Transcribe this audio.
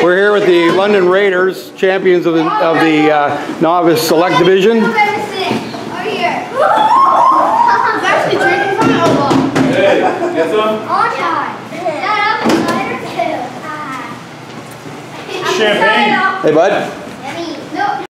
We're here with the London Raiders, champions of the novice select division. Hey, get some? Champagne. Hey, bud.